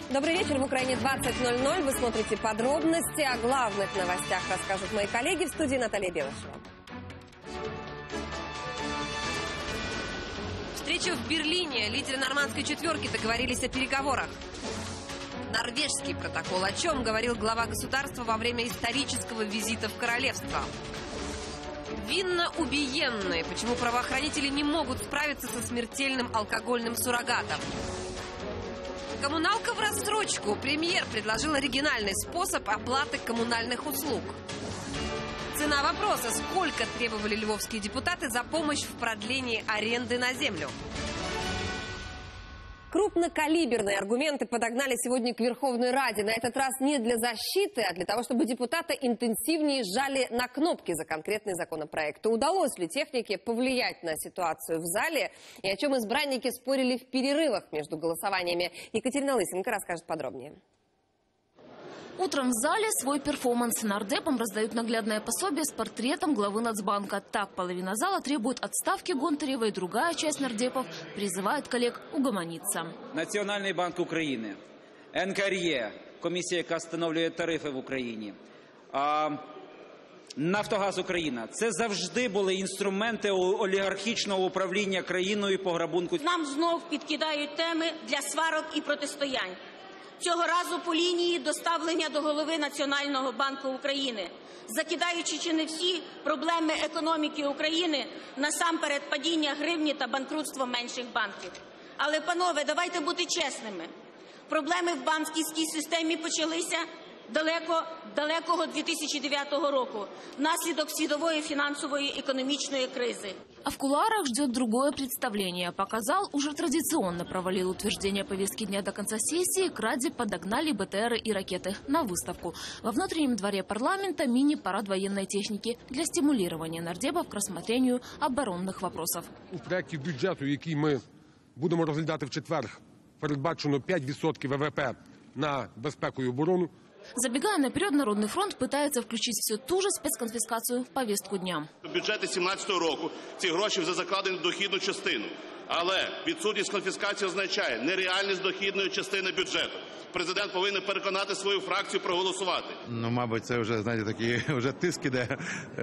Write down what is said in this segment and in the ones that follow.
Добрый вечер. В Украине 20:00. Вы смотрите подробности. О главных новостях расскажут мои коллеги. В студии Наталья Белышева. Встреча в Берлине. Лидеры нормандской четверки договорились о переговорах. Норвежский протокол. О чем говорил глава государства во время исторического визита в королевство. Винно-убиенные. Почему правоохранители не могут справиться со смертельным алкогольным суррогатом. Коммуналка в рассрочку. Премьер предложил оригинальный способ оплаты коммунальных услуг. Цена вопроса. Сколько требовали львовские депутаты за помощь в продлении аренды на землю? Крупнокалиберные аргументы подогнали сегодня к Верховной Раде. На этот раз не для защиты, а для того, чтобы депутаты интенсивнее жали на кнопки за конкретный законопроект. Удалось ли технике повлиять на ситуацию в зале? И о чем избранники спорили в перерывах между голосованиями? Екатерина Лысенко расскажет подробнее. Утром в зале свой перформанс. Нардепам раздают наглядное пособие с портретом главы Нацбанка. Так половина зала требует отставки Гонтаревой, другая часть нардепов призывает коллег угомониться. Національний банк України, НКРЕ, комісія, яка встановлює тарифи в Україні, Нафтогаз Україна – це завжди були інструменти олігархічного управління країною і пограбунку. Нам знов підкидають теми для сварок і протистоянь. Цього разу по лінії доставлення до голови Національного банку України, закидаючи чи не всі проблеми економіки України, насамперед падіння гривні та банкрутство менших банків. Але, панове, давайте бути чесними. Проблеми в банківській системі почалися далекого 2009 року, внаслідок світової финансовой и экономической кризы. А в кулуарах ждет другое представление. Показал, уже традиционно провалил утверждение повестки дня до конца сессии. К Раде подогнали БТРы и ракеты на выставку. Во внутреннем дворе парламента мини-парад военной техники для стимулирования нардепов к рассмотрению оборонных вопросов. У проекті бюджету, який ми будемо розглядати в четвер, передбачено 5% ВВП на безпеку і оборону. Забегая наперед, Народный фронт пытается включить всю ту же спецконфискацию в повестку дня. В бюджеті 2017 року ці гроші вже закладені в дохідну частину. Але відсутність конфіскації означає нереальність дохідної частини бюджету. Президент повинен переконати свою фракцію проголосувати. Ну, мабуть, це вже, знаєте, такі вже тиск іде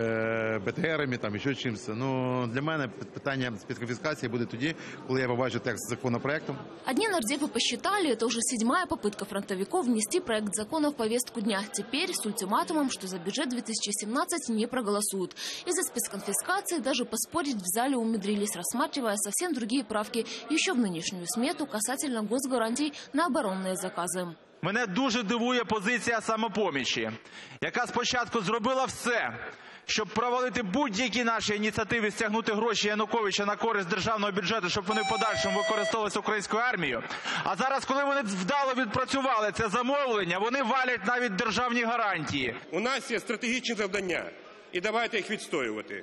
БТРами, там, і ще чимось. Ну, для мене питання спецконфіскації буде тоді, коли я побачу текст законопроекту. Одни нардепы посчитали, это уже 7-я попытка фронтовиков внести проект закона в повестку дня. Теперь с ультиматумом, что за бюджет 2017 не проголосуют. Из-за спецконфискации даже поспорить в зале умудрились, рассматривая совсем другие правки еще в нынешнюю смету касательно госгарантий на оборонные заказы. Мене дуже дивує позиція «Самопомічі», яка спочатку зробила все, щоб провалити будь-які наші ініціативи, стягнути гроші Януковича на користь державного бюджету, щоб вони в подальшому використовувалися українською армією. А зараз, коли вони вдало відпрацювали це замовлення, вони валять навіть державні гарантії. У нас є стратегічні завдання, і давайте їх відстоювати.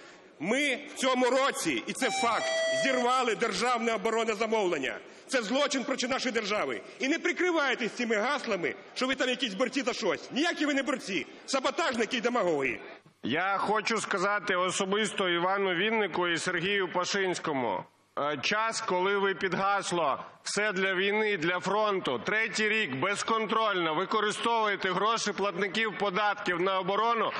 Ми в цьому році, і це факт, зірвали державне оборонне замовлення. Це злочин проти нашої держави. І не прикривайтесь цими гаслами, що ви там якісь борці за щось. Ніякі ви не борці, саботажники і демагоги. Я хочу сказати особисто Івану Віннику і Сергію Пашинському. Час, коли ви під гасло «все для війни, для фронту», 3-й рік безконтрольно використовуєте гроші платників податків на оборону,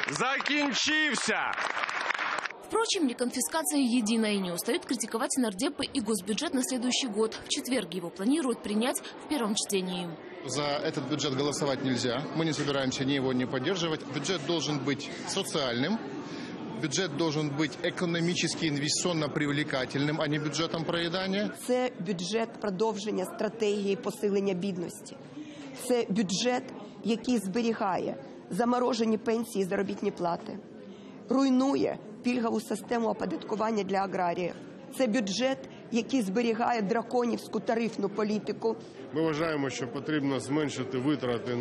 закінчився. Впрочем, не конфискация единая, и не устают критиковать нардепы и госбюджет на следующий год. В четверг его планируют принять в первом чтении. За этот бюджет голосовать нельзя. Мы не собираемся ни его не поддерживать. Бюджет должен быть социальным. Бюджет должен быть экономически инвестиционно привлекательным, а не бюджетом проедания. Це бюджет продовження стратегії посилення бідності. Це бюджет, який зберігає заморожені пенсії і заробітні плати, руйнує пільгову систему оподаткування для аграріїв. Це бюджет, який зберігає драконівську тарифну політику. Ми вважаємо, що потрібно зменшити витрати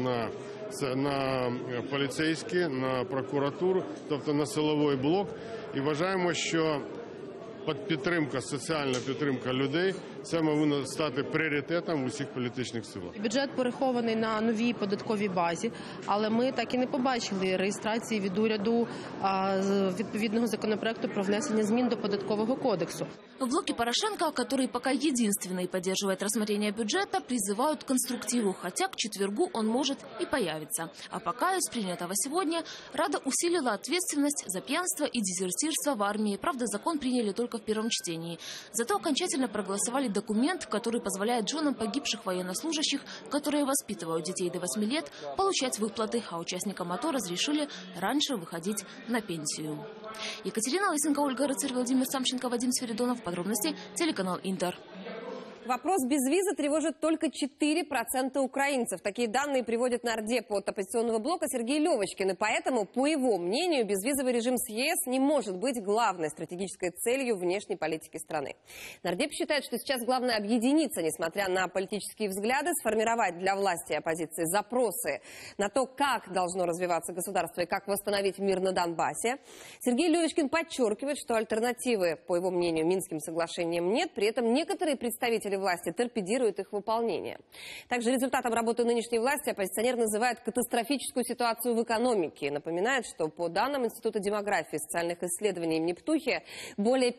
на поліцейські, на прокуратуру, тобто на силовий блок. І вважаємо, що підтримка, соціальна підтримка людей це повинно стати пріоритетом в усіх політичних силах. Бюджет порахований на новій податковій базі, але ми так і не побачили реєстрації від уряду відповідного законопроекту про внесення змін до Податкового кодексу. В блоке Порошенко, который пока единственный поддерживает рассмотрение бюджета, призывают к конструктиву, хотя к четвергу он может и появиться. А пока из принятого сегодня Рада усилила ответственность за пьянство и дезертирство в армии. Правда, закон приняли только в первом чтении. Зато окончательно проголосовали документ, который позволяет женам погибших военнослужащих, которые воспитывают детей до 8 лет, получать выплаты, а участникам АТО разрешили раньше выходить на пенсию. Екатерина Лысенко, Ольга Рыцарь, Владимир Самченко, Вадим Свиридонов. Подробности телеканал Интер. Вопрос без визы тревожит только 4% украинцев. Такие данные приводит нардеп от оппозиционного блока Сергей Левочкин. И поэтому, по его мнению, безвизовый режим с ЕС не может быть главной стратегической целью внешней политики страны. Нардеп считает, что сейчас главное объединиться, несмотря на политические взгляды, сформировать для власти и оппозиции запросы на то, как должно развиваться государство и как восстановить мир на Донбассе. Сергей Левочкин подчеркивает, что альтернативы, по его мнению, Минским соглашениям нет. При этом некоторые представители власти торпедируют их выполнение. Также результатом работы нынешней власти оппозиционер называет катастрофическую ситуацию в экономике. Напоминает, что по данным Института демографии и социальных исследований имени Птухи, более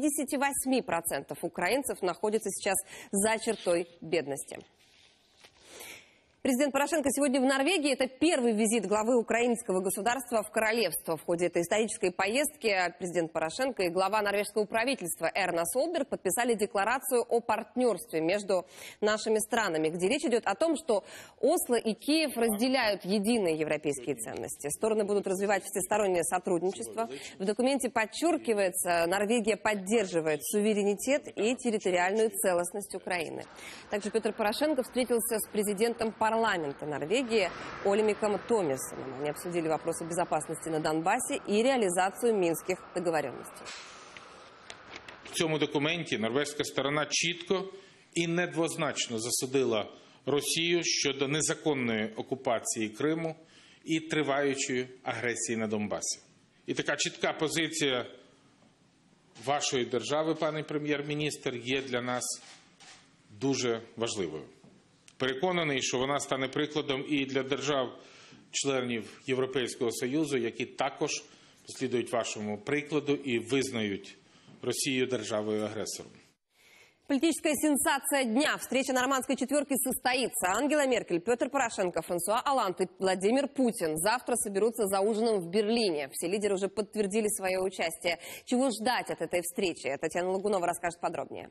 58% украинцев находятся сейчас за чертой бедности. Президент Порошенко сегодня в Норвегии. Это первый визит главы украинского государства в королевство. В ходе этой исторической поездки президент Порошенко и глава норвежского правительства Эрна Солберг подписали декларацию о партнерстве между нашими странами, где речь идет о том, что Осло и Киев разделяют единые европейские ценности. Стороны будут развивать всестороннее сотрудничество. В документе подчеркивается, Норвегия поддерживает суверенитет и территориальную целостность Украины. Также Петр Порошенко встретился с президентом парламента Норвегии Олемиком Томисоном. Они обсудили вопросы безопасности на Донбассе и реализацию мінських договоренностей. В цьому документі норвезька сторона чітко і недвозначно засудила Росію щодо незаконної окупації Криму і триваючої агресії на Донбасі. І така чітка позиція вашої держави, пане прем'єр-міністр, є для нас дуже важливою. Переконаний, що вона стане прикладом і для держав-членів Європейського Союзу, які також послідують вашому прикладу і визнають Росію державою-агресором. Политическая сенсация дня. Встреча нормандской четверки состоится. Ангела Меркель, Петр Порошенко, Франсуа Олланд и Владимир Путин завтра соберутся за ужином в Берлине. Все лидеры уже подтвердили свое участие. Чего ждать от этой встречи? Татьяна Лагунова расскажет подробнее.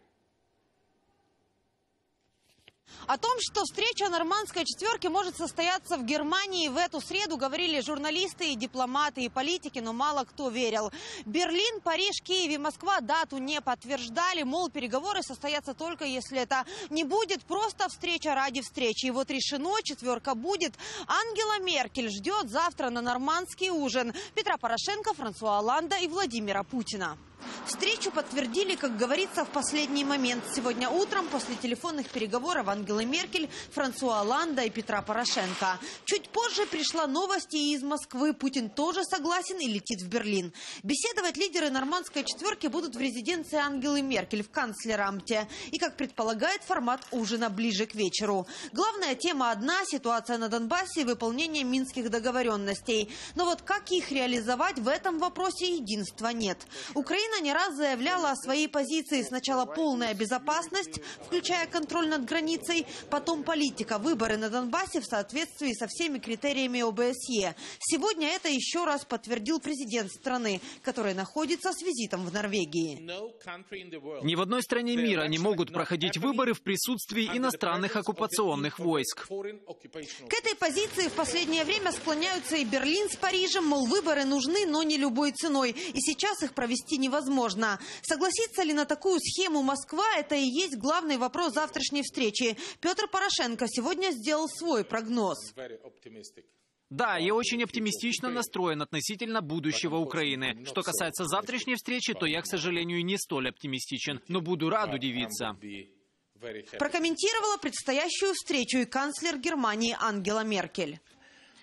О том, что встреча нормандской четверки может состояться в Германии в эту среду, говорили журналисты, и дипломаты, и политики, но мало кто верил. Берлин, Париж, Киев и Москва дату не подтверждали, мол, переговоры состоятся только если это не будет просто встреча ради встречи. И вот решено, четверка будет. Ангела Меркель ждет завтра на нормандский ужин Петра Порошенко, Франсуа Олланда и Владимира Путина. Встречу подтвердили, как говорится, в последний момент. Сегодня утром после телефонных переговоров Ангелы Меркель, Франсуа Олланда и Петра Порошенко. Чуть позже пришла новость и из Москвы. Путин тоже согласен и летит в Берлин. Беседовать лидеры нормандской четверки будут в резиденции Ангелы Меркель в канцлерамте. И, как предполагает, формат ужина ближе к вечеру. Главная тема одна – ситуация на Донбассе и выполнение минских договоренностей. Но вот как их реализовать, в этом вопросе единства нет. Украина не раз заявляла о своей позиции. Сначала полная безопасность, включая контроль над границей, потом политика, выборы на Донбассе в соответствии со всеми критериями ОБСЕ. Сегодня это еще раз подтвердил президент страны, который находится с визитом в Норвегии. Ни в одной стране мира не могут проходить выборы в присутствии иностранных оккупационных войск. К этой позиции в последнее время склоняются и Берлин с Парижем, мол, выборы нужны, но не любой ценой. И сейчас их провести невозможно. Согласится ли на такую схему Москва, это и есть главный вопрос завтрашней встречи. Петр Порошенко сегодня сделал свой прогноз. Да, я очень оптимистично настроен относительно будущего Украины. Что касается завтрашней встречи, то я, к сожалению, не столь оптимистичен, но буду рад удивиться. Прокомментировала предстоящую встречу и канцлер Германии Ангела Меркель.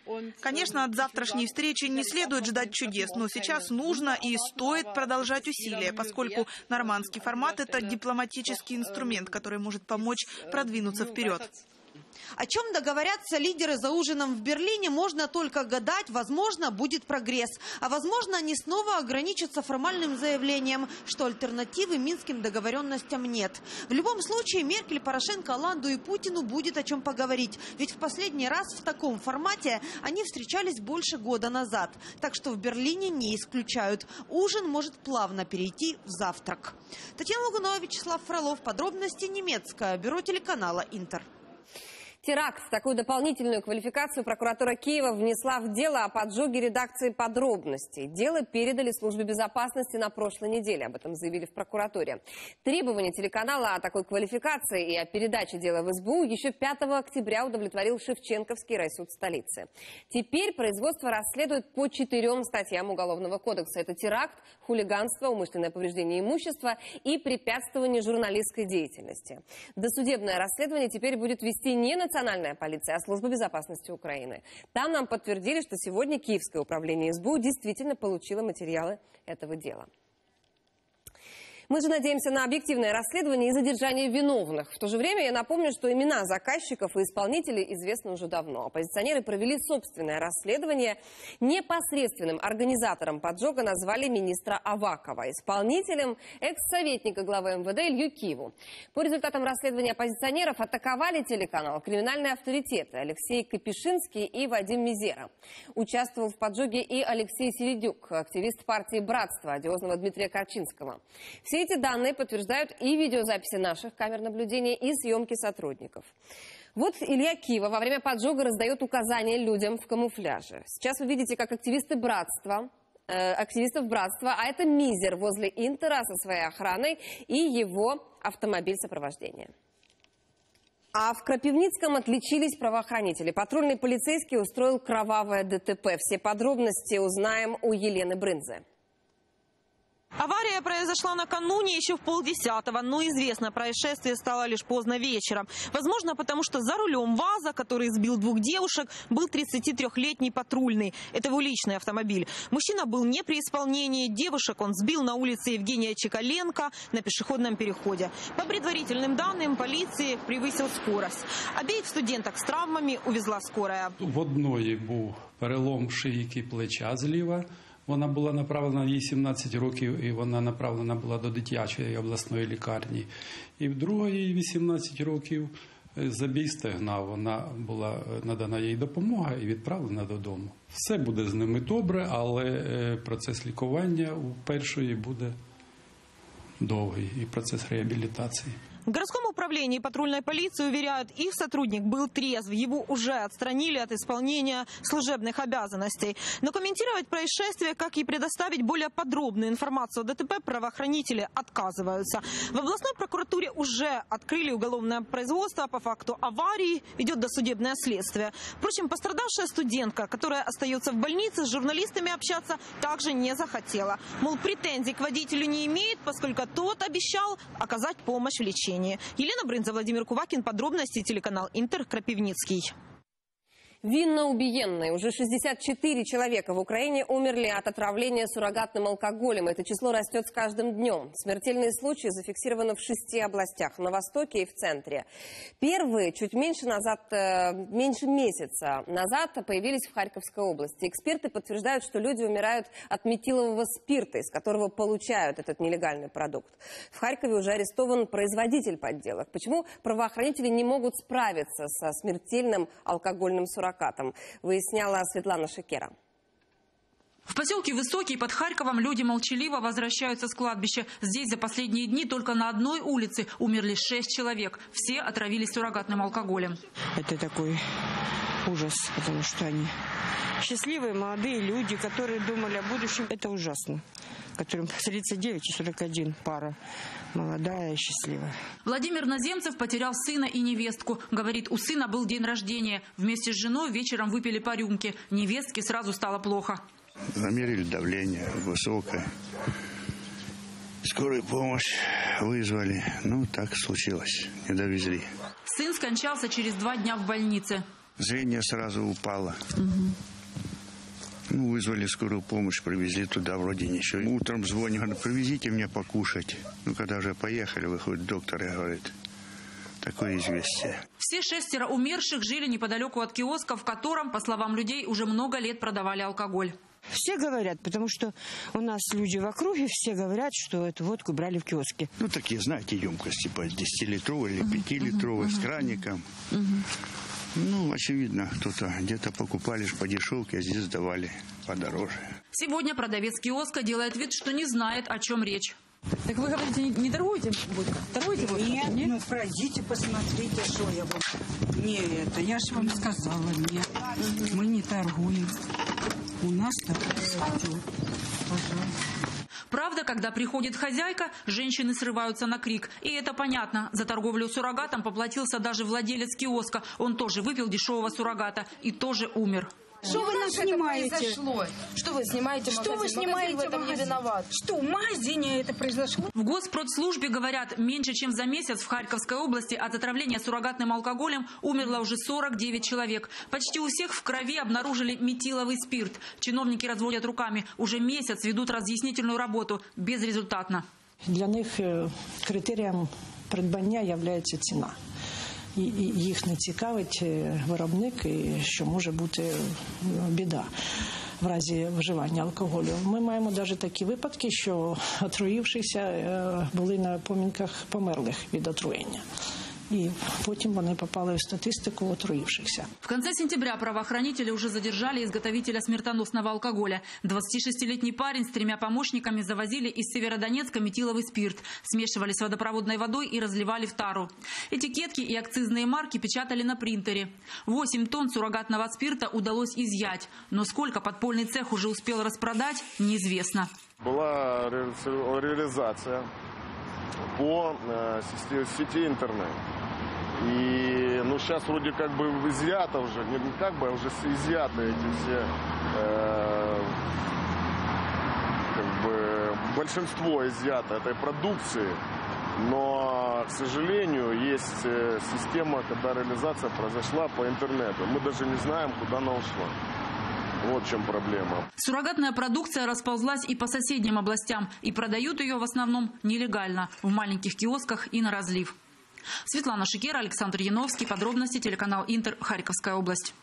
Конечно, от завтрашней встречи не следует ждать чудес, но сейчас нужно и стоит продолжать усилия, поскольку нормандский формат – это дипломатический инструмент, который может помочь продвинуться вперед. О чем договорятся лидеры за ужином в Берлине, можно только гадать. Возможно, будет прогресс. А возможно, они снова ограничатся формальным заявлением, что альтернативы минским договоренностям нет. В любом случае, Меркель, Порошенко, Оланду и Путину будет о чем поговорить. Ведь в последний раз в таком формате они встречались больше года назад. Так что в Берлине не исключают. Ужин может плавно перейти в завтрак. Татьяна Лугунова, Вячеслав Фролов. Подробности немецкое бюро телеканала «Интер». Теракт. Такую дополнительную квалификацию прокуратура Киева внесла в дело о поджоге редакции «Подробностей». Дело передали службе безопасности на прошлой неделе. Об этом заявили в прокуратуре. Требования телеканала о такой квалификации и о передаче дела в СБУ еще 5 октября удовлетворил Шевченковский райсуд столицы. Теперь производство расследует по 4 статьям Уголовного кодекса. Это теракт, хулиганство, умышленное повреждение имущества и препятствование журналистской деятельности. Досудебное расследование теперь будет вести не Национальная полиция, а Служба безопасности Украины. Там нам подтвердили, что сегодня Киевское управление СБУ действительно получило материалы этого дела. Мы же надеемся на объективное расследование и задержание виновных. В то же время я напомню, что имена заказчиков и исполнителей известны уже давно. Оппозиционеры провели собственное расследование. Непосредственным организатором поджога назвали министра Авакова. Исполнителем – экс-советника главы МВД Илью Киву. По результатам расследования оппозиционеров атаковали телеканал криминальные авторитеты Алексей Капишинский и Вадим Мизера. Участвовал в поджоге и Алексей Середюк, активист партии «Братство» одиозного Дмитрия Корчинского. Все эти данные подтверждают и видеозаписи наших камер наблюдения, и съемки сотрудников. Вот Илья Кива во время поджога раздает указания людям в камуфляже. Сейчас вы видите, как активистов братства, а это Мизер возле Интера со своей охраной и его автомобиль сопровождения. А в Крапивницком отличились правоохранители. Патрульный полицейский устроил кровавое ДТП. Все подробности узнаем у Елены Брынзе. Авария произошла накануне еще в 9:30, но известно, происшествие стало лишь поздно вечером. Возможно, потому что за рулем ВАЗа, который сбил 2 девушек, был 33-летний патрульный. Это его личный автомобиль. Мужчина был не при исполнении. Девушек он сбил на улице Евгения Чекаленко на пешеходном переходе. По предварительным данным, полиции превысил скорость. Обеих студенток с травмами увезла скорая. В одної був перелом шийки плеча зліва. Вона була направлена, їй 17 років, і вона направлена була до дитячої обласної лікарні. І в другої 18 років забій стегна, вона була надана їй допомога і відправлена додому. Все буде з ними добре, але процес лікування у першої буде довгий і процес реабілітації. В городском управлении патрульной полиции уверяют, их сотрудник был трезв. Его уже отстранили от исполнения служебных обязанностей. Но комментировать происшествие, как и предоставить более подробную информацию о ДТП, правоохранители отказываются. В областной прокуратуре уже открыли уголовное производство по факту аварии. Идет досудебное следствие. Впрочем, пострадавшая студентка, которая остается в больнице, с журналистами общаться также не захотела. Мол, претензий к водителю не имеет, поскольку тот обещал оказать помощь в лечении. Елена Брынза, Владимир Кувакин. Подробности, телеканал Интер, Крапивницкий. Винно-убиенные. Уже 64 человека в Украине умерли от отравления суррогатным алкоголем. Это число растет с каждым днем. Смертельные случаи зафиксированы в 6 областях. На востоке и в центре. Первые чуть меньше месяца назад появились в Харьковской области. Эксперты подтверждают, что люди умирают от метилового спирта, из которого получают этот нелегальный продукт. В Харькове уже арестован производитель подделок. Почему правоохранители не могут справиться со смертельным алкогольным суррогатом? Выясняла Светлана Шекера. В поселке Высокий под Харьковом люди молчаливо возвращаются с кладбища. Здесь за последние дни только на одной улице умерли 6 человек. Все отравились суррогатным алкоголем. Это такой ужас, потому что они счастливые, молодые люди, которые думали о будущем. Это ужасно. Которым 39 и 41 пара. Молодая и счастливая. Владимир Наземцев потерял сына и невестку. Говорит, у сына был день рождения. Вместе с женой вечером выпили по рюмке. Невестке сразу стало плохо. Замерили давление высокое. Скорую помощь вызвали. Ну, так случилось. Не довезли. Сын скончался через 2 дня в больнице. Зрение сразу упало. Ну, вызвали скорую помощь, привезли туда, вроде ничего. Утром звоню, говорю, привезите мне покушать. Ну, когда уже поехали, выходит доктор и говорит, такое известие. Все 6 умерших жили неподалеку от киоска, в котором, по словам людей, уже много лет продавали алкоголь. Все говорят, потому что у нас люди в округе, все говорят, что эту водку брали в киоске. Ну, такие, знаете, емкости, по 10-литровой или 5-литровой с краником. Ну, очевидно, кто-то где-то покупали по дешевке, а здесь сдавали подороже. Сегодня продавец киоска делает вид, что не знает, о чем речь. Так вы говорите, не торгуете водкой? Торгуете водкой? Нет, ну пройдите, посмотрите, что я вам. Не это, я же вам сказала, нет. Мы не торгуем. У нас такое идет. Пожалуйста. Правда, когда приходит хозяйка, женщины срываются на крик. И это понятно. За торговлю суррогатом поплатился даже владелец киоска. Он тоже выпил дешевого суррогата и тоже умер. Что вы нас снимаете? Что вы снимаете? Что вы снимаете в этом не виноват? Что в магазине это произошло? В Госпродслужбе говорят, меньше чем за месяц в Харьковской области от отравления суррогатным алкоголем умерло уже 49 человек. Почти у всех в крови обнаружили метиловый спирт. Чиновники разводят руками. Уже месяц ведут разъяснительную работу. Безрезультатно. Для них критерієм придбання є ціна. І їх не цікавить виробник, і що може бути біда в разі вживання алкоголю. Ми маємо навіть такі випадки, що отруївшися були на поминках померлих від отруєння. И потом они попали в статистику отруившихся. В конце сентября правоохранители уже задержали изготовителя смертоносного алкоголя. 26-летний парень с 3 помощниками завозили из Северодонецка метиловый спирт, смешивали с водопроводной водой и разливали в тару. Этикетки и акцизные марки печатали на принтере. 8 тонн суррогатного спирта удалось изъять. Но сколько подпольный цех уже успел распродать, неизвестно. Была реализация по сети интернет. И сейчас вроде как бы изъято уже, не как бы, а уже изъяты эти все, большинство изъято этой продукции. Но, к сожалению, есть система, когда реализация произошла по интернету. Мы даже не знаем, куда она ушла. Вот в чем проблема. Суррогатная продукция расползлась и по соседним областям. И продают ее в основном нелегально, в маленьких киосках и на разлив. Светлана Шикера, Александр Яновский. Подробности, телеканал Интер, Харьковская область.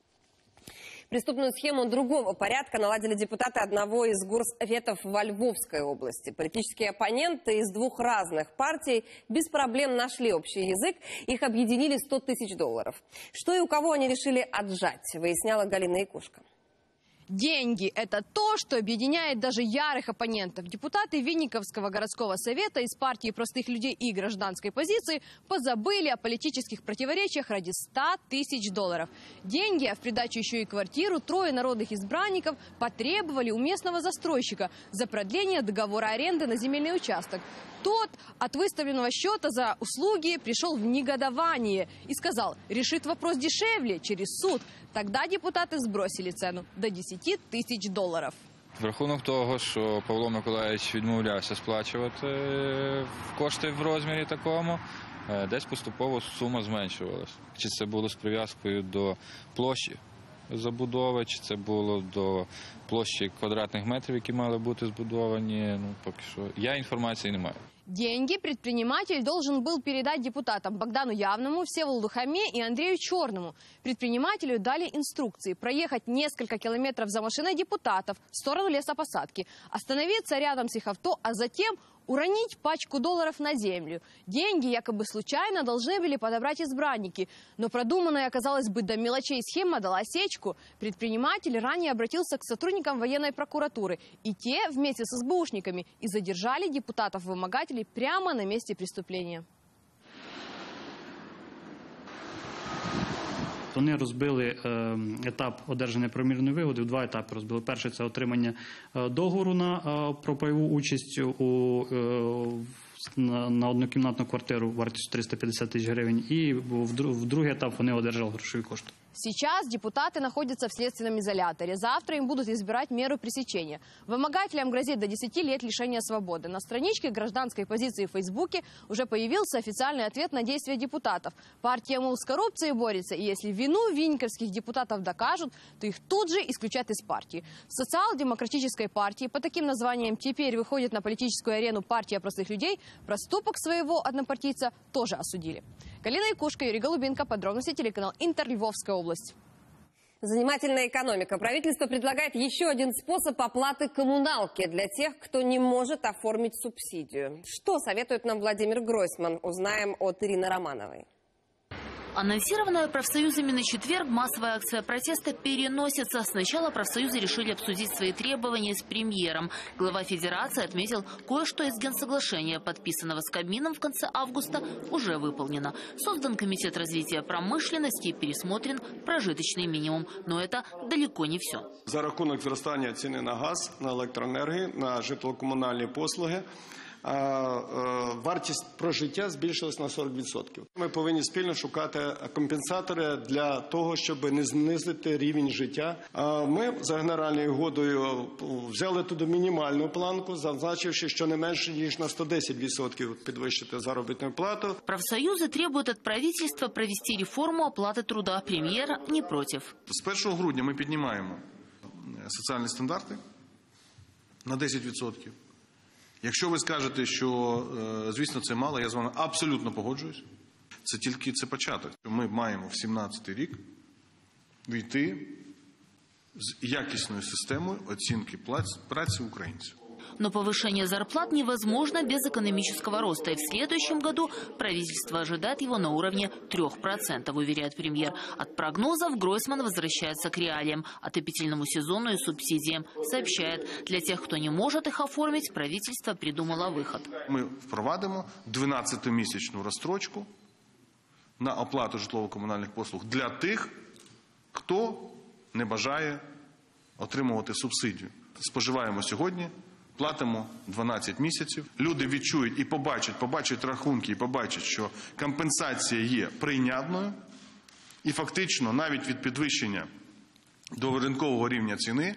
Преступную схему другого порядка наладили депутаты одного из горсоветов во Львовской области. Политические оппоненты из 2 разных партий без проблем нашли общий язык. Их объединили $100 000. Что и у кого они решили отжать, выясняла Галина Якушка. Деньги – это то, что объединяет даже ярых оппонентов. Депутаты Винниковского городского совета из партии простых людей и гражданской позиции позабыли о политических противоречиях ради $100 000. Деньги, а в придачу еще и квартиру, 3 народных избранников потребовали у местного застройщика за продление договора аренды на земельный участок. Тот от выставленного счета за услуги пришел в негодование и сказал, решит вопрос дешевле, через суд. Тогда депутати збросили ціну до $10 000. В рахунок того, що Павло Миколаївич відмовлявся сплачувати кошти в розмірі такому, десь поступово сума зменшувалась. Чи це було з прив'язкою до площі забудови, чи це було до площі квадратних метрів, які мали бути збудовані, поки що я інформації не маю. Деньги предприниматель должен был передать депутатам Богдану Явному, Всеволоду Хаме и Андрею Черному. Предпринимателю дали инструкции проехать несколько километров за машиной депутатов в сторону лесопосадки, остановиться рядом с их авто, а затем уронить пачку долларов на землю. Деньги якобы случайно должны были подобрать избранники. Но продуманная, казалось бы, до мелочей схема дала осечку. Предприниматель ранее обратился к сотрудникам военной прокуратуры. И те вместе с СБУшниками и задержали депутатов-вымогателей прямо на месте преступления. Вони розбили етап одержання правомірної вигоди в 2 етапи. Розбили. Перший – це отримання договору про пайову участь у на однокімнатну квартиру вартістю 350 тисяч гривень. І в другий етап вони одержали грошові кошти. Сейчас депутаты находятся в следственном изоляторе. Завтра им будут избирать меру пресечения. Вымогателям грозит до 10 лет лишения свободы. На страничке гражданской позиции в Фейсбуке уже появился официальный ответ на действия депутатов. Партия, мол, с коррупцией борется, и если вину винниковских депутатов докажут, то их тут же исключат из партии. В социал-демократической партии по таким названиям теперь выходит на политическую арену партия простых людей. Проступок своего однопартийца тоже осудили. Галина Якушка, Юрий Голубенко. Подробности телеканал Интер, Львовская область. Занимательная экономика. Правительство предлагает еще один способ оплаты коммуналки для тех, кто не может оформить субсидию. Что советует нам Владимир Гройсман? Узнаем от Ирины Романовой. Анонсированная профсоюзами на четверг массовая акция протеста переносится. Сначала профсоюзы решили обсудить свои требования с премьером. Глава федерации отметил, кое-что из генсоглашения, подписанного с Кабмином в конце августа, уже выполнено. Создан комитет развития промышленности и пересмотрен прожиточный минимум. Но это далеко не все. За рахунок зростання ціни на газ, на електроенергію, на житлово-комунальні послуги, вартість прожиття збільшилась на 40%. Ми повинні спільно шукати компенсатори для того, щоб не знизити рівень життя. Ми за генеральною угодою взяли туди мінімальну планку, зазначивши, що не менше ніж на 110% підвищити заробітну плату. Профсоюзы требуют от правительства провести реформу оплаты труда. Премьер не против. З 1 грудня ми піднімаємо соціальні стандарти на 10%. Якщо ви скажете, що, звісно, це мало, я з вами абсолютно погоджуюсь. Це початок. Ми маємо в 2017 рік війти з якісною системою оцінки праці українців. Но повышение зарплат невозможно без экономического роста. И в следующем году правительство ожидает его на уровне 3%, уверяет премьер. От прогнозов Гройсман возвращается к реалиям, отопительному сезону и субсидиям. Сообщает, для тех, кто не может их оформить, правительство придумало выход. Ми впровадимо 12-місячну розстрочку на оплату житлово-комунальних послуг для тих, хто не бажає отримувати субсидію. Споживаємо сьогодні, платимо 12 місяців. Люди відчують і побачать рахунки, і побачать, що компенсація є прийнятною. І фактично навіть від підвищення до ринкового рівня ціни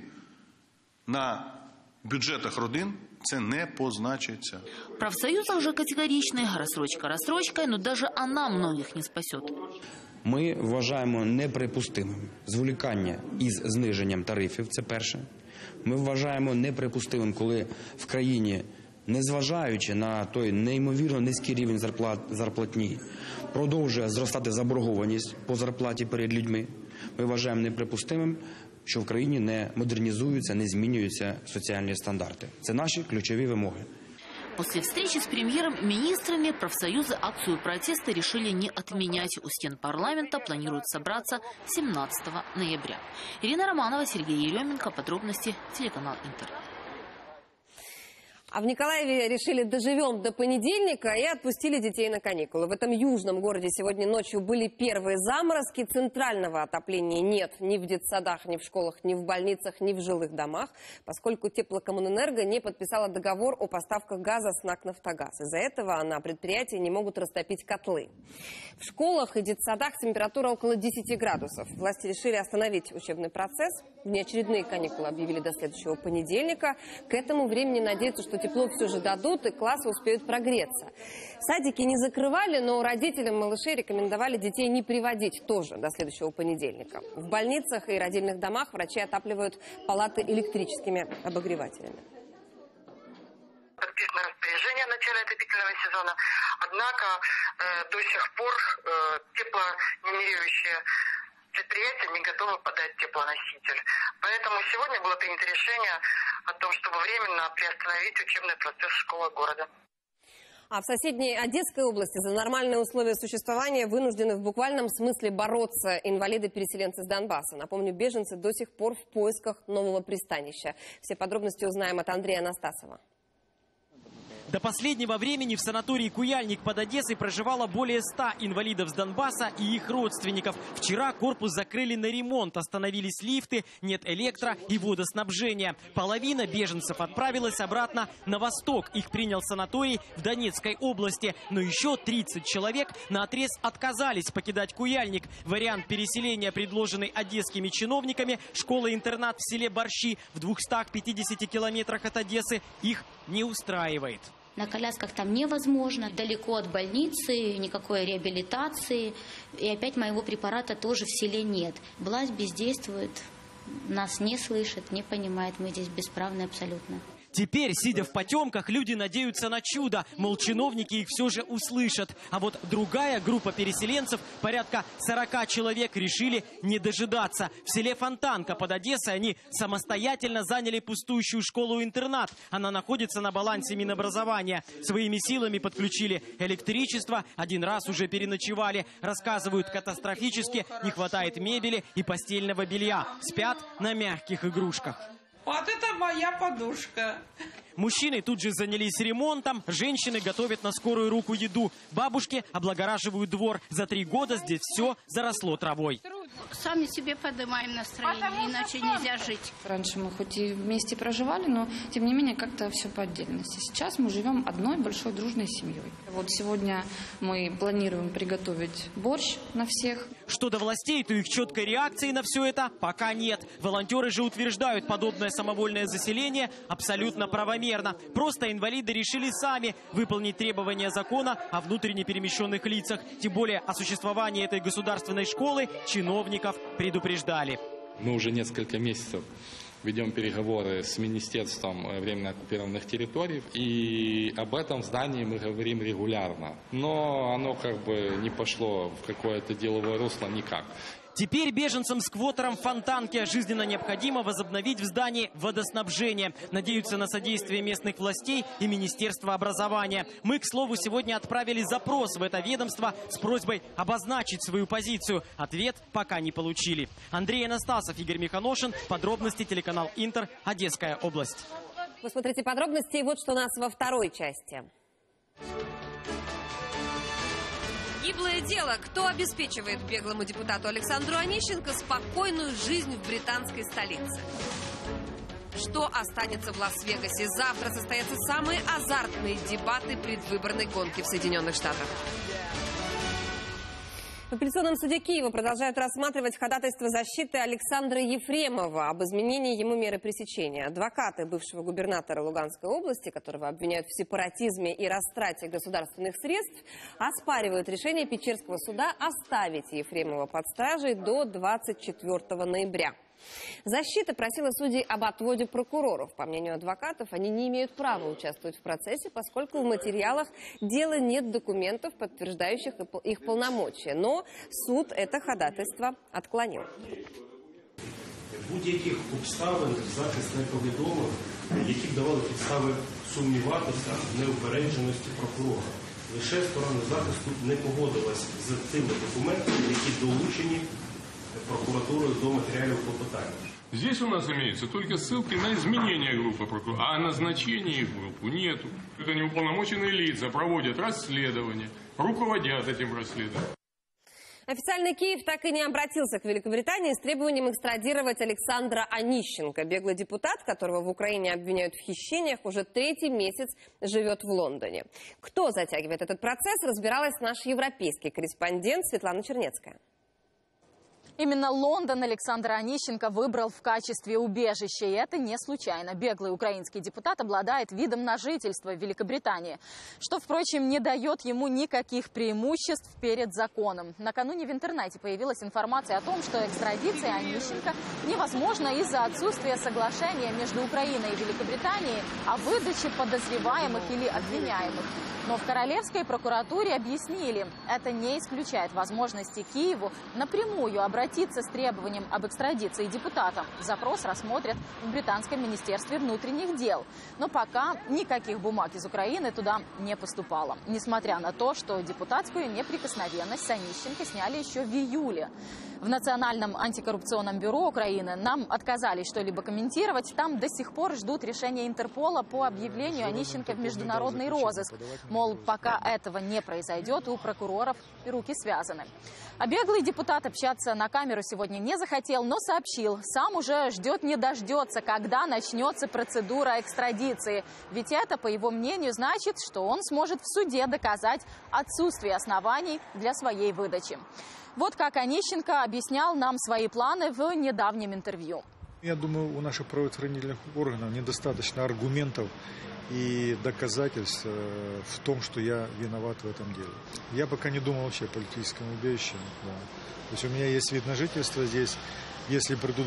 на бюджетах родин це не позначиться. В профсоюзах же категоричны. Рассрочка рассрочкой, но даже она многих не спасет. Ми вважаємо неприпустимим зволікання із зниженням тарифів, це перше. Ми вважаємо неприпустимим, коли в країні, незважаючи на той неймовірно низький рівень зарплатні, продовжує зростати заборгованість по зарплаті перед людьми. Ми вважаємо неприпустимим, що в країні не модернізуються, не змінюються соціальні стандарти. Це наші ключові вимоги. После встречи с премьером-министрами профсоюзы акцию протеста решили не отменять. У стен парламента планируют собраться 17 ноября. Ирина Романова, Сергей Еременко. Подробности телеканал Интер. А в Николаеве решили доживем до понедельника и отпустили детей на каникулы. В этом южном городе сегодня ночью были первые заморозки. Центрального отопления нет ни в детсадах, ни в школах, ни в больницах, ни в жилых домах, поскольку Теплокоммунэнерго не подписала договор о поставках газа с НАК «Нафтогаз». Из-за этого на предприятии не могут растопить котлы. В школах и детсадах температура около 10 градусов. Власти решили остановить учебный процесс. Внеочередные каникулы объявили до следующего понедельника. К этому времени надеются, что тепло все же дадут и классы успеют прогреться. Садики не закрывали, но родителям малышей рекомендовали детей не приводить тоже до следующего понедельника. В больницах и родильных домах врачи отапливают палаты электрическими обогревателями. Подписано распоряжение о начале отопительного сезона, однако до сих пор теплогенерирующие предприятия не готовы подать теплоноситель. Поэтому сегодня было принято решение о том, чтобы временно приостановить учебный процесс в школах города. А в соседней Одесской области за нормальные условия существования вынуждены в буквальном смысле бороться инвалиды-переселенцы с Донбасса. Напомню, беженцы до сих пор в поисках нового пристанища. Все подробности узнаем от Андрея Анастасова. До последнего времени в санатории «Куяльник» под Одессой проживало более 100 инвалидов с Донбасса и их родственников. Вчера корпус закрыли на ремонт, остановились лифты, нет электро- и водоснабжения. Половина беженцев отправилась обратно на восток. Их принял санаторий в Донецкой области. Но еще 30 человек наотрез отказались покидать «Куяльник». Вариант переселения, предложенный одесскими чиновниками, школа-интернат в селе Борщи в 250 километрах от Одессы, их не устраивает. На колясках там невозможно, далеко от больницы, никакой реабилитации. И опять моего препарата тоже в селе нет. Власть бездействует, нас не слышит, не понимает, мы здесь бесправны абсолютно. Теперь, сидя в потемках, люди надеются на чудо. Мол, чиновники их все же услышат. А вот другая группа переселенцев, порядка 40 человек, решили не дожидаться. В селе Фонтанка под Одессой они самостоятельно заняли пустующую школу-интернат. Она находится на балансе Минобразования. Своими силами подключили электричество, один раз уже переночевали. Рассказывают, катастрофически не хватает мебели и постельного белья. Спят на мягких игрушках. Вот это моя подушка. Мужчины тут же занялись ремонтом, женщины готовят на скорую руку еду, бабушки облагораживают двор. За 3 года здесь все заросло травой. Сами себе поднимаем настроение, иначе нельзя жить. Раньше мы хоть и вместе проживали, но тем не менее как-то все по отдельности. Сейчас мы живем одной большой дружной семьей. Вот сегодня мы планируем приготовить борщ на всех. Что до властей, то их четкой реакции на все это пока нет. Волонтеры же утверждают, подобное самовольное заселение абсолютно правомерно. Просто инвалиды решили сами выполнить требования закона о внутренне перемещенных лицах. Тем более о существовании этой государственной школы чиновников предупреждали. Мы уже несколько месяцев ведем переговоры с Министерством временно оккупированных территорий, и об этом в здании мы говорим регулярно. Но оно как бы не пошло в какое-то деловое русло никак. Теперь беженцам с квотером в Фонтанке жизненно необходимо возобновить в здании водоснабжение. Надеются на содействие местных властей и Министерства образования. Мы, к слову, сегодня отправили запрос в это ведомство с просьбой обозначить свою позицию. Ответ пока не получили. Андрей Анастасов, Игорь Миханошин. Подробности, телеканал Интер, Одесская область. Вы смотрите подробности, и вот что у нас во второй части. Гиблое дело. Кто обеспечивает беглому депутату Александру Онищенко спокойную жизнь в британской столице? Что останется в Лас-Вегасе? Завтра состоятся самые азартные дебаты предвыборной гонки в Соединенных Штатах. В апелляционном суде Киева продолжают рассматривать ходатайство защиты Александра Ефремова об изменении ему меры пресечения. Адвокаты бывшего губернатора Луганской области, которого обвиняют в сепаратизме и растрате государственных средств, оспаривают решение Печерского суда оставить Ефремова под стражей до 24 ноября. Защита просила судей об отводе прокуроров. По мнению адвокатов, они не имеют права участвовать в процессе, поскольку в материалах дела нет документов, подтверждающих их полномочия. Но суд это ходатайство отклонил. Будь-яких обставин захист не повідомив, які б давали підстави сумніватися в неупередженості прокурора. Лише сторона захисту не погодилась з тими документами, які долучені прокуратурой до материалов клопотания. Здесь у нас имеются только ссылки на изменение группы прокурора, а назначения их в группу нету. Это неуполномоченные лица проводят расследование, руководят этим расследованием. Официальный Киев так и не обратился к Великобритании с требованием экстрадировать Александра Онищенко. Беглый депутат, которого в Украине обвиняют в хищениях, уже 3-й месяц живет в Лондоне. Кто затягивает этот процесс, разбиралась наш европейский корреспондент Светлана Чернецкая. Именно Лондон Александра Онищенко выбрал в качестве убежища. И это не случайно. Беглый украинский депутат обладает видом на жительство в Великобритании, что, впрочем, не дает ему никаких преимуществ перед законом. Накануне в интернете появилась информация о том, что экстрадиция Онищенко невозможна из-за отсутствия соглашения между Украиной и Великобританией о выдаче подозреваемых или обвиняемых. Но в Королевской прокуратуре объяснили, это не исключает возможности Киеву напрямую обратиться обратиться с требованием об экстрадиции депутатам. Запрос рассмотрят в британском министерстве внутренних дел. Но пока никаких бумаг из Украины туда не поступало. Несмотря на то, что депутатскую неприкосновенность с Онищенко сняли еще в июле. В Национальном антикоррупционном бюро Украины нам отказались что-либо комментировать. Там до сих пор ждут решения Интерпола по объявлению Онищенко в международный розыск. Мол, пока этого не произойдет, у прокуроров руки связаны. А беглый депутат общаться на камеру сегодня не захотел, но сообщил, сам уже ждет не дождется, когда начнется процедура экстрадиции. Ведь это, по его мнению, значит, что он сможет в суде доказать отсутствие оснований для своей выдачи. Вот как Онищенко объяснял нам свои планы в недавнем интервью. Я думаю, у наших правоохранительных органов недостаточно аргументов и доказательств в том, что я виноват в этом деле. Я пока не думал вообще о политическом убежище. Да. То есть у меня есть вид на жительство здесь. Если придут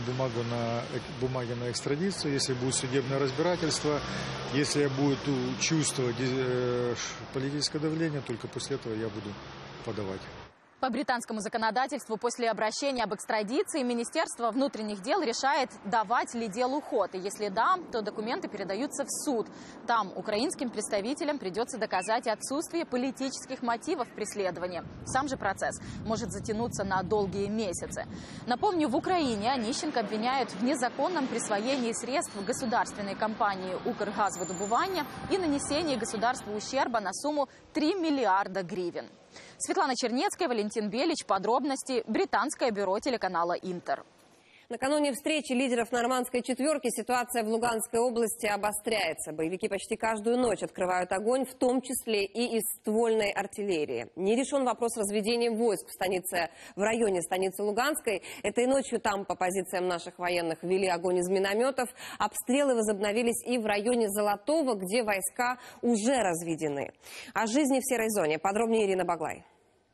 бумаги на экстрадицию, если будет судебное разбирательство, если будет чувствовать политическое давление, только после этого я буду подавать. По британскому законодательству после обращения об экстрадиции Министерство внутренних дел решает, давать ли делу ход. И если да, то документы передаются в суд. Там украинским представителям придется доказать отсутствие политических мотивов преследования. Сам же процесс может затянуться на долгие месяцы. Напомню, в Украине Онищенко обвиняют в незаконном присвоении средств государственной компании «Укргазвыдобывание» и нанесении государству ущерба на сумму 3 миллиарда гривен. Светлана Чернецкая, Валентин Белич. Подробности. Британское бюро телеканала «Интер». Накануне встречи лидеров нормандской четверки ситуация в Луганской области обостряется. Боевики почти каждую ночь открывают огонь, в том числе и из ствольной артиллерии. Не решен вопрос разведения войск в районе станицы Луганской. Этой ночью там, по позициям наших военных, вели огонь из минометов. Обстрелы возобновились и в районе Золотого, где войска уже разведены. О жизни в серой зоне подробнее Ирина Баглай.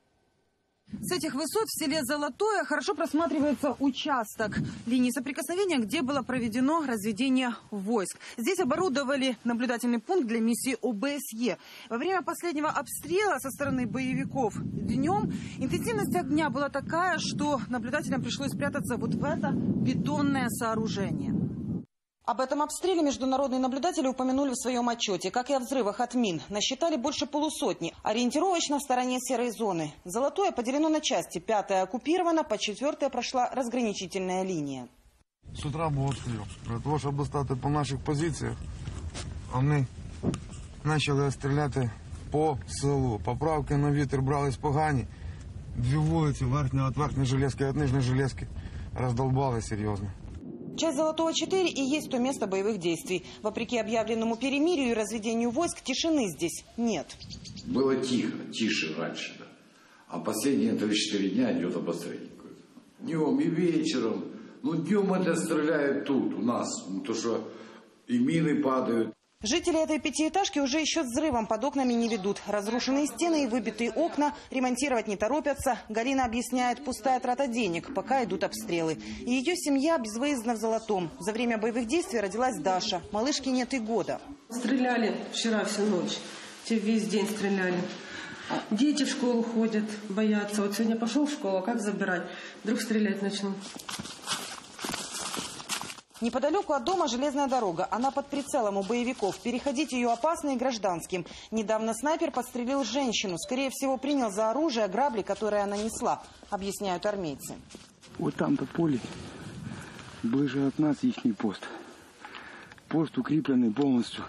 С этих высот в селе Золотое хорошо просматривается участок линии соприкосновения, где было проведено разведение войск. Здесь оборудовали наблюдательный пункт для миссии ОБСЕ. Во время последнего обстрела со стороны боевиков днем интенсивность огня была такая, что наблюдателям пришлось спрятаться вот в это бетонное сооружение. Об этом обстреле международные наблюдатели упомянули в своем отчете, как и о взрывах от мин. Насчитали больше полусотни, ориентировочно в стороне серой зоны. Золотое поделено на части. 5-я оккупирована, по 4-й прошла разграничительная линия. С утра був обстріл. Для того, щоб достати по наших позиціях, вони почали стріляти по селу. Поправки на вітер брались погані. 2 вулиці, верхня від верхньої железки, від нижньої железки, роздолбали серйозно. Часть Золотого-4 и есть то место боевых действий. Вопреки объявленному перемирию и разведению войск, тишины здесь нет. Было тихо, тише раньше, да. А последние 3-4 дня идет обострение. Днем и вечером. Ну, днем это стреляют тут, у нас, то что и мины падают. Жители этой 5-этажки уже еще взрывом под окнами не ведут. Разрушенные стены и выбитые окна ремонтировать не торопятся. Галина объясняет, пустая трата денег, пока идут обстрелы. И ее семья безвыездно в Золотом. За время боевых действий родилась Даша. Малышке нет и года. Стреляли вчера всю ночь. Весь день стреляли. Дети в школу ходят, боятся. Вот сегодня пошел в школу, а как забирать? Вдруг стрелять начнут. Неподалеку от дома железная дорога. Она под прицелом у боевиков. Переходить ее опасно и гражданским. Недавно снайпер подстрелил женщину. Скорее всего, принял за оружие грабли, которые она несла, объясняют армейцы. Вот там-то поле, ближе от нас ихний пост. Пост укрепленный полностью.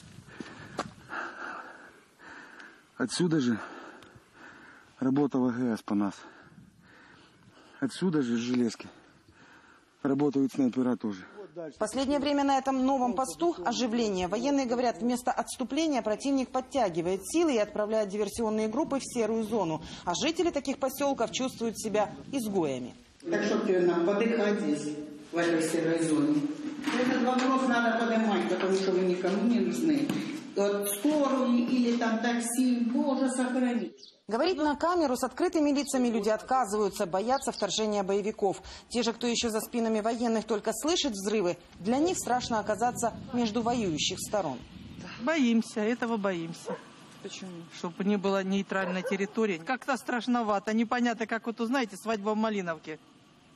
Отсюда же работала ГС по нас. Отсюда же с железки работают снайпера тоже. В последнее время на этом новом посту оживление. Военные говорят, вместо отступления противник подтягивает силы и отправляет диверсионные группы в серую зону. А жители таких поселков чувствуют себя изгоями. Так что нам подыхать здесь, в этой серой зоне. Этот вопрос надо поднимать, потому что вы никому не нужны. Вот скорую или там такси, Боже, сохрани. Говорить на камеру с открытыми лицами люди отказываются, боятся вторжения боевиков. Те же, кто еще за спинами военных только слышит взрывы, для них страшно оказаться между воюющих сторон. Боимся, этого боимся. Почему? Чтобы не было нейтральной территории. Как-то страшновато, непонятно, как вот, узнаете, свадьба в Малиновке.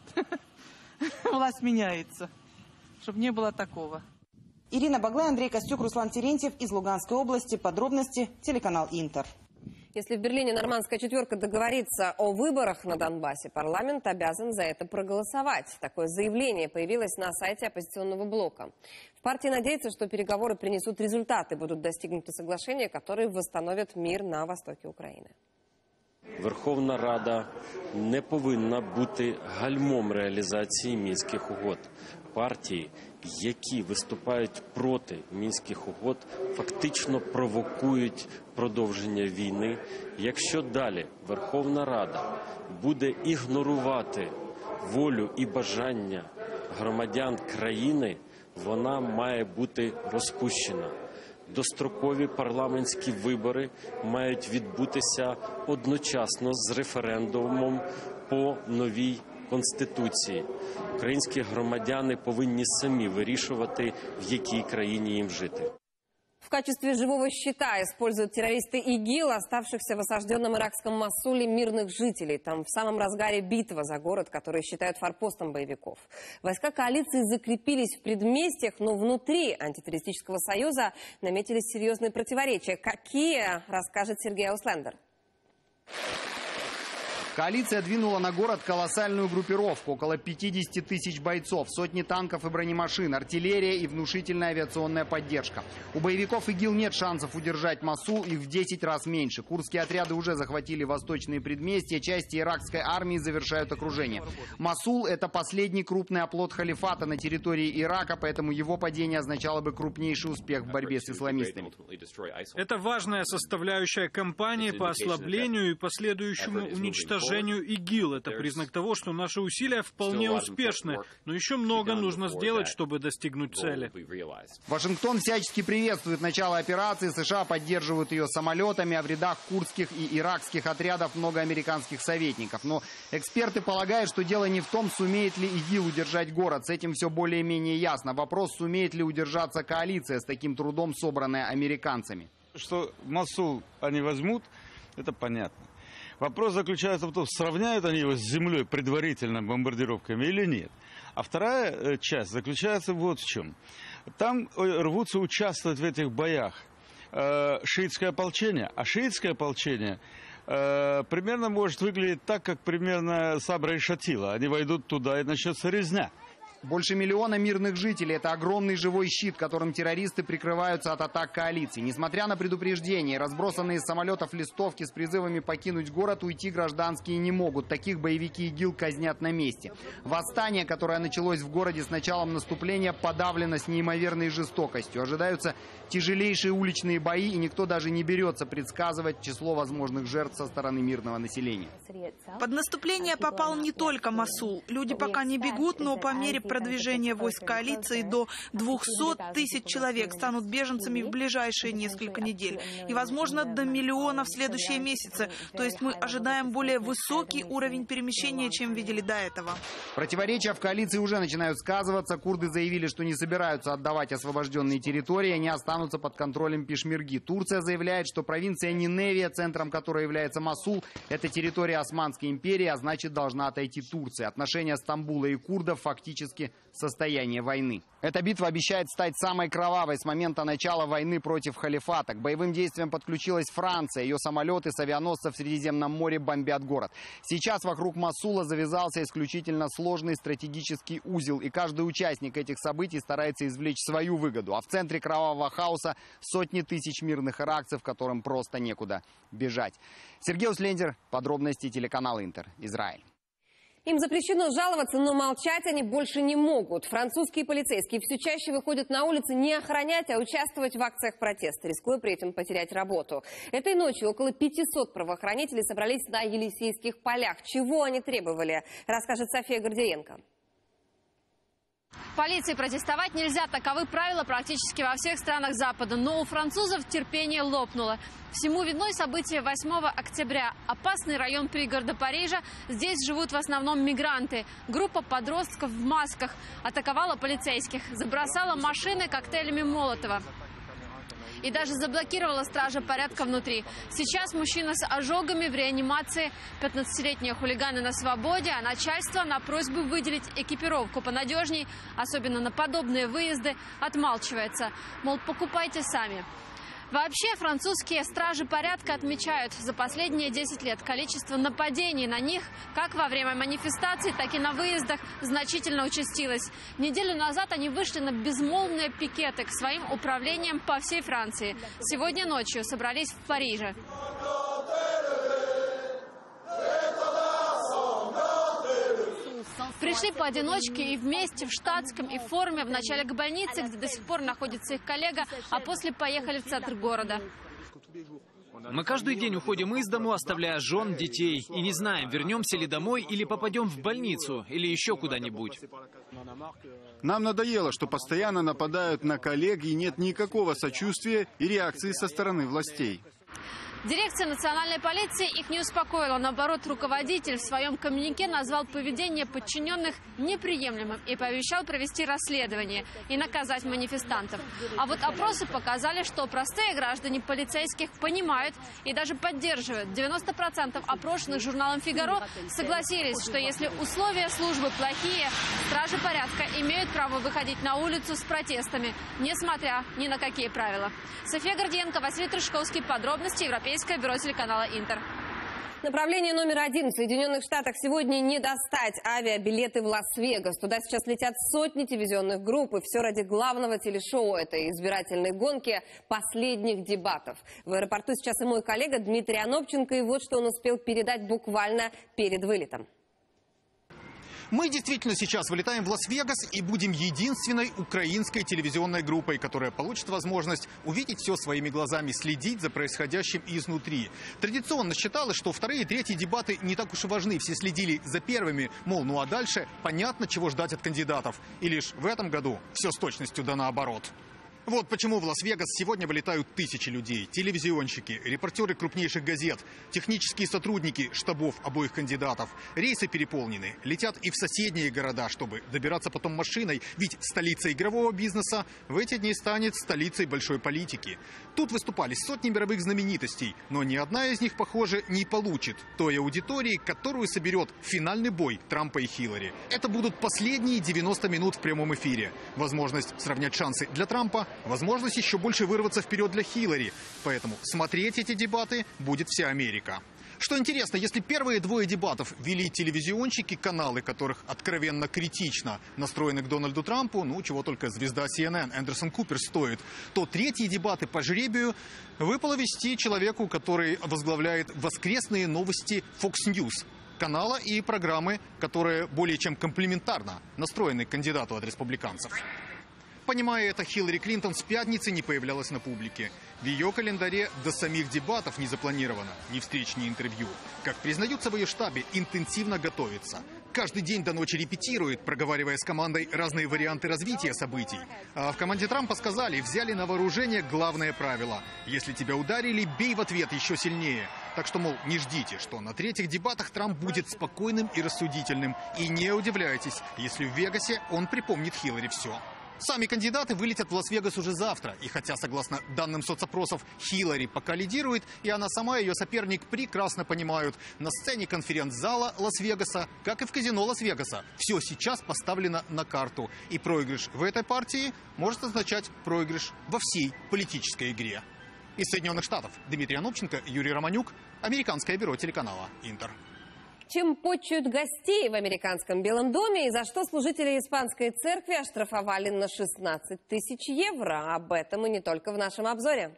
власть меняется, чтобы не было такого. Ирина Баглай, Андрей Костюк, Руслан Терентьев из Луганской области. Подробности телеканал Интер. Если в Берлине нормандская четверка договорится о выборах на Донбассе, парламент обязан за это проголосовать. Такое заявление появилось на сайте оппозиционного блока. В партии надеются, что переговоры принесут результаты, будут достигнуты соглашения, которые восстановят мир на востоке України. Верховна Рада не повинна бути гальмом реалізації Мінських угод. Партії, які виступають проти Мінських угод, фактично провокують продовження війни. Якщо далі Верховна Рада буде ігнорувати волю і бажання громадян країни, вона має бути розпущена. Дострокові парламентські вибори мають відбутися одночасно з референдумом по новій Конституції. Українські громадяни повинні самі вирішувати, в якій країні їм жити. В качестве живого щита используют террористы ИГИЛ, оставшихся в осажденном иракском Мосуле мирных жителей. Там в самом разгаре битва за город, который считают форпостом боевиков. Войска коалиции закрепились в предместьях, но внутри антитеррористического союза наметились серьезные противоречия. Какие, расскажет Сергей Ауслендер. Коалиция двинула на город колоссальную группировку, около 50 тысяч бойцов, сотни танков и бронемашин, артиллерия и внушительная авиационная поддержка. У боевиков ИГИЛ нет шансов удержать Мосул, их в 10 раз меньше. Курдские отряды уже захватили восточные предместья, части иракской армии завершают окружение. Мосул – это последний крупный оплот халифата на территории Ирака, поэтому его падение означало бы крупнейший успех в борьбе с исламистами. Это важная составляющая кампании по ослаблению и последующему уничтожению ИГИЛ. Это признак того, что наши усилия вполне успешны, но еще много нужно сделать, чтобы достигнуть цели. Вашингтон всячески приветствует начало операции, США поддерживают ее самолетами, а в рядах курдских и иракских отрядов много американских советников. Но эксперты полагают, что дело не в том, сумеет ли ИГИЛ удержать город. С этим все более-менее ясно. Вопрос, сумеет ли удержаться коалиция с таким трудом, собранная американцами. Что Мосул они возьмут, это понятно. Вопрос заключается в том, сравняют они его с землей предварительно бомбардировками или нет. А вторая часть заключается вот в чем. Там рвутся участвовать в этих боях шиитское ополчение. А шиитское ополчение примерно может выглядеть так, как примерно Сабра и Шатила. Они войдут туда, и начнется резня. Больше миллиона мирных жителей – это огромный живой щит, которым террористы прикрываются от атак коалиции. Несмотря на предупреждения, разбросанные из самолетов листовки с призывами покинуть город, уйти гражданские не могут. Таких боевики ИГИЛ казнят на месте. Восстание, которое началось в городе с началом наступления, подавлено с неимоверной жестокостью. Ожидаются тяжелейшие уличные бои, и никто даже не берется предсказывать число возможных жертв со стороны мирного населения. Под наступление попал не только Мосул. Люди пока не бегут, но по мере продвижения войск коалиции до 200 тысяч человек станут беженцами в ближайшие несколько недель. И, возможно, до миллиона в следующие месяцы. То есть мы ожидаем более высокий уровень перемещения, чем видели до этого. Противоречия в коалиции уже начинают сказываться. Курды заявили, что не собираются отдавать освобожденные территории, они останутся под контролем Пешмерги. Турция заявляет, что провинция Ниневия, центром которой является Мосул, это территория Османской империи, а значит должна отойти Турции. Отношения Стамбула и курдов фактически состояние войны. Эта битва обещает стать самой кровавой с момента начала войны против халифата. К боевым действиям подключилась Франция. Ее самолеты с авианосцев в Средиземном море бомбят город. Сейчас вокруг Мосула завязался исключительно сложный стратегический узел. И каждый участник этих событий старается извлечь свою выгоду. А в центре кровавого хаоса сотни тысяч мирных иракцев, которым просто некуда бежать. Сергей Ауслендер, подробности, телеканал Интер, Израиль. Им запрещено жаловаться, но молчать они больше не могут. Французские полицейские все чаще выходят на улицы не охранять, а участвовать в акциях протеста, рискуя при этом потерять работу. Этой ночью около 500 правоохранителей собрались на Елисейских полях. Чего они требовали, расскажет София Гордиенко. Полиции протестовать нельзя, таковы правила практически во всех странах Запада. Но у французов терпение лопнуло. Всему виной события 8 октября. Опасный район пригорода Парижа. Здесь живут в основном мигранты. Группа подростков в масках атаковала полицейских, забросала машины коктейлями Молотова. и даже заблокировала стража порядка внутри. Сейчас мужчина с ожогами в реанимации, 15-летние хулиганы на свободе, а начальство на просьбу выделить экипировку понадежней, особенно на подобные выезды, отмалчивается. Мол, покупайте сами. Вообще, французские стражи порядка отмечают, за последние 10 лет количество нападений на них, как во время манифестаций, так и на выездах, значительно участилось. Неделю назад они вышли на безмолвные пикеты к своим управлениям по всей Франции. Сегодня ночью собрались в Париже. Пришли поодиночке и вместе в штатском и в форме, вначале к больнице, где до сих пор находится их коллега, а после поехали в центр города. Мы каждый день уходим из дому, оставляя жен, детей, и не знаем, вернемся ли домой или попадем в больницу, или еще куда-нибудь. Нам надоело, что постоянно нападают на коллег, и нет никакого сочувствия и реакции со стороны властей. Дирекция национальной полиции их не успокоила. Наоборот, руководитель в своем коммюнике назвал поведение подчиненных неприемлемым и пообещал провести расследование и наказать манифестантов. А вот опросы показали, что простые граждане полицейских понимают и даже поддерживают. 90% опрошенных журналом «Фигаро» согласились, что если условия службы плохие, стражи порядка имеют право выходить на улицу с протестами, несмотря ни на какие правила. София Гордиенко, Василий Трышковский. Подробности. Европейское бюро телеканала «Интер». Направление номер 1 в Соединенных Штатах сегодня не достать авиабилеты в Лас-Вегас. Туда сейчас летят сотни телевизионных групп, и все ради главного телешоу этой избирательной гонки последних дебатов. В аэропорту сейчас и мой коллега Дмитрий Анопченко, и вот что он успел передать буквально перед вылетом. Мы действительно сейчас вылетаем в Лас-Вегас и будем единственной украинской телевизионной группой, которая получит возможность увидеть все своими глазами, следить за происходящим изнутри. Традиционно считалось, что вторые и третьи дебаты не так уж и важны. Все следили за первыми, мол, ну а дальше понятно, чего ждать от кандидатов. И лишь в этом году все с точностью да наоборот. Вот почему в Лас-Вегас сегодня вылетают тысячи людей. Телевизионщики, репортеры крупнейших газет, технические сотрудники штабов обоих кандидатов. Рейсы переполнены. Летят и в соседние города, чтобы добираться потом машиной. Ведь столица игрового бизнеса в эти дни станет столицей большой политики. Тут выступали сотни мировых знаменитостей, но ни одна из них, похоже, не получит той аудитории, которую соберет финальный бой Трампа и Хиллари. Это будут последние 90 минут в прямом эфире. Возможность сравнять шансы для Трампа, возможность еще больше вырваться вперед для Хиллари. Поэтому смотреть эти дебаты будет вся Америка. Что интересно, если первые двое дебатов вели телевизионщики, каналы которых откровенно критично настроены к Дональду Трампу, ну чего только звезда CNN Эндерсон Купер стоит, то третьи дебаты по жребию выпало вести человеку, который возглавляет воскресные новости Fox News. Канала и программы, которые более чем комплементарно настроены к кандидату от республиканцев. Понимая это, Хиллари Клинтон с пятницы не появлялась на публике. В ее календаре до самих дебатов не запланировано ни встреч, ни интервью. Как признаются в ее штабе, интенсивно готовится. Каждый день до ночи репетирует, проговаривая с командой разные варианты развития событий. А в команде Трампа сказали, взяли на вооружение главное правило. Если тебя ударили, бей в ответ еще сильнее. Так что, мол, не ждите, что на третьих дебатах Трамп будет спокойным и рассудительным. И не удивляйтесь, если в Вегасе он припомнит Хиллари все. Сами кандидаты вылетят в Лас-Вегас уже завтра. И хотя, согласно данным соцопросов, Хиллари пока лидирует, и она сама, и ее соперник прекрасно понимают, на сцене конференц-зала Лас-Вегаса, как и в казино Лас-Вегаса, все сейчас поставлено на карту. И проигрыш в этой партии может означать проигрыш во всей политической игре. Из Соединенных Штатов Дмитрий Анопченко, Юрий Романюк, Американское бюро телеканала «Интер». Чем почуют гостей в американском Белом доме и за что служители испанской церкви оштрафовали на 16 тысяч евро. Об этом и не только в нашем обзоре.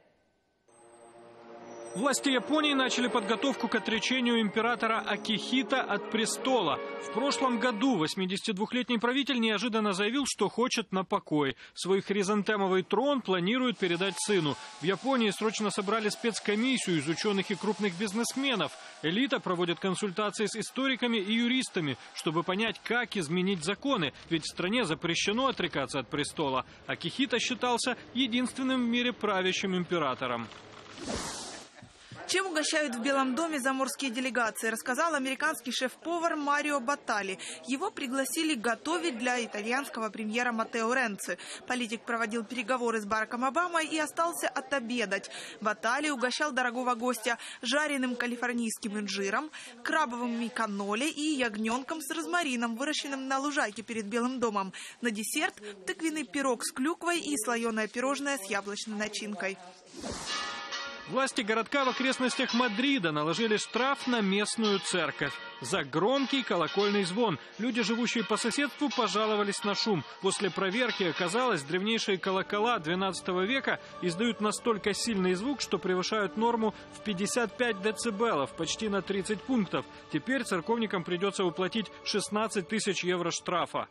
Власти Японии начали подготовку к отречению императора Акихито от престола. В прошлом году 82-летний правитель неожиданно заявил, что хочет на покой. Свой хризантемовый трон планирует передать сыну. В Японии срочно собрали спецкомиссию из ученых и крупных бизнесменов. Элита проводит консультации с историками и юристами, чтобы понять, как изменить законы. Ведь в стране запрещено отрекаться от престола. Акихито считался единственным в мире правящим императором. Чем угощают в Белом доме заморские делегации, рассказал американский шеф-повар Марио Баттали. Его пригласили готовить для итальянского премьера Маттео Ренци. Политик проводил переговоры с Бараком Обамой и остался отобедать. Баттали угощал дорогого гостя жареным калифорнийским инжиром, крабовыми канноле и ягненком с розмарином, выращенным на лужайке перед Белым домом. На десерт – тыквенный пирог с клюквой и слоеное пирожное с яблочной начинкой. Власти городка в окрестностях Мадрида наложили штраф на местную церковь за громкий колокольный звон. Люди, живущие по соседству, пожаловались на шум. После проверки оказалось, древнейшие колокола XII века издают настолько сильный звук, что превышают норму в 55 децибелов, почти на 30 пунктов. Теперь церковникам придется уплатить 16 тысяч евро штрафа.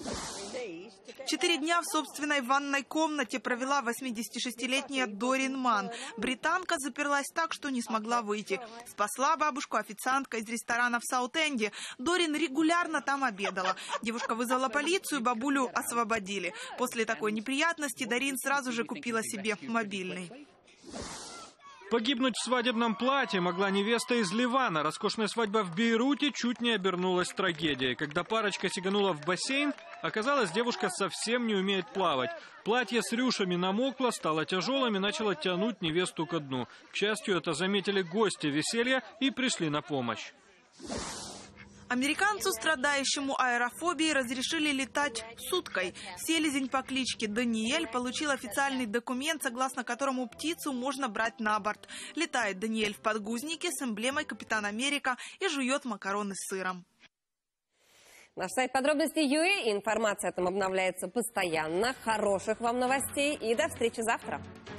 4 дня в собственной ванной комнате провела 86-летняя Дорин Ман. Британка заперлась так, что не смогла выйти. Спасла бабушку официантка из ресторана в Саут-Энде. Дорин регулярно там обедала. Девушка вызвала полицию, бабулю освободили. После такой неприятности Дорин сразу же купила себе мобильный. Погибнуть в свадебном платье могла невеста из Ливана. Роскошная свадьба в Бейруте чуть не обернулась трагедией. Когда парочка сиганула в бассейн, оказалось, девушка совсем не умеет плавать. Платье с рюшами намокло, стало тяжелым и начало тянуть невесту ко дну. К счастью, это заметили гости веселья и пришли на помощь. Американцу, страдающему аэрофобией, разрешили летать с уткой. Селезень по кличке Даниэль получил официальный документ, согласно которому птицу можно брать на борт. Летает Даниэль в подгузнике с эмблемой Капитан Америка и жует макароны с сыром. Наш сайт подробности.ua. Информация там обновляется постоянно. Хороших вам новостей и до встречи завтра.